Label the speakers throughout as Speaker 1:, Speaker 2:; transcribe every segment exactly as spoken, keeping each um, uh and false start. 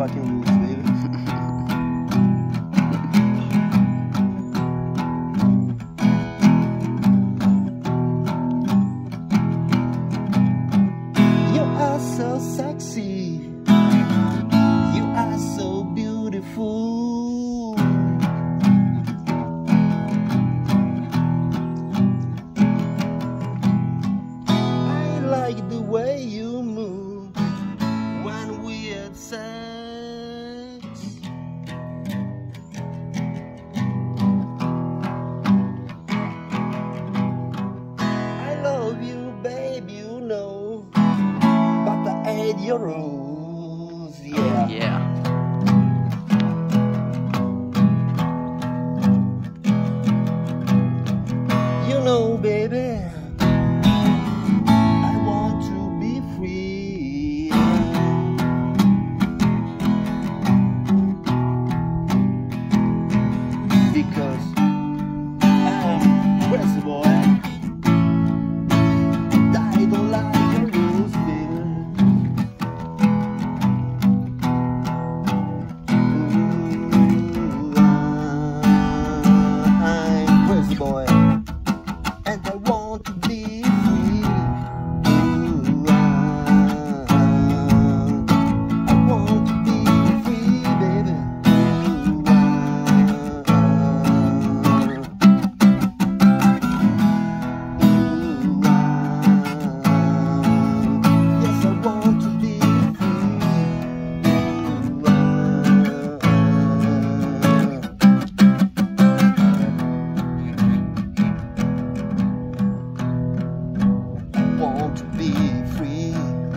Speaker 1: fucking rules, baby. You are so sexy. You are so beautiful. I like the way you move when we had sex. I love you, babe, you know, but I hate your rules, yeah.
Speaker 2: Oh, yeah.
Speaker 1: You know, baby, I want to be free. Because I'm crazy boy. I don't like your rules, baby. Ooh, I'm crazy boy. And I want to be free. Ooh, I want to be free, baby. Ooh, yes, I want to be want to be free.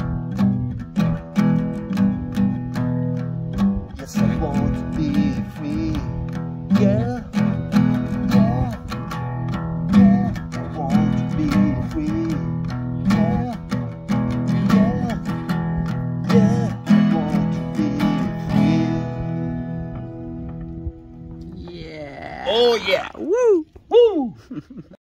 Speaker 1: Yes, I want to be free. Yeah, yeah, yeah. I want to be free. Yeah, yeah, yeah. I want to be free.
Speaker 2: Yeah.
Speaker 1: Oh yeah.
Speaker 2: Woo.
Speaker 1: Woo.